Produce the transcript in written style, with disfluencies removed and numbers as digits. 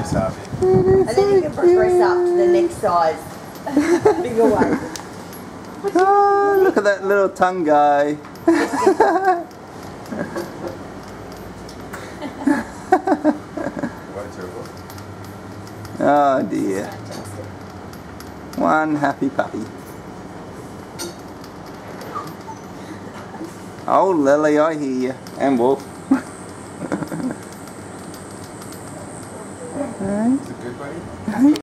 progress up. And then you can progress up to the next size. Bigger one. Oh, look at that little tongue guy. Oh dear. One happy puppy. Oh Lily, I hear you. And Wolf.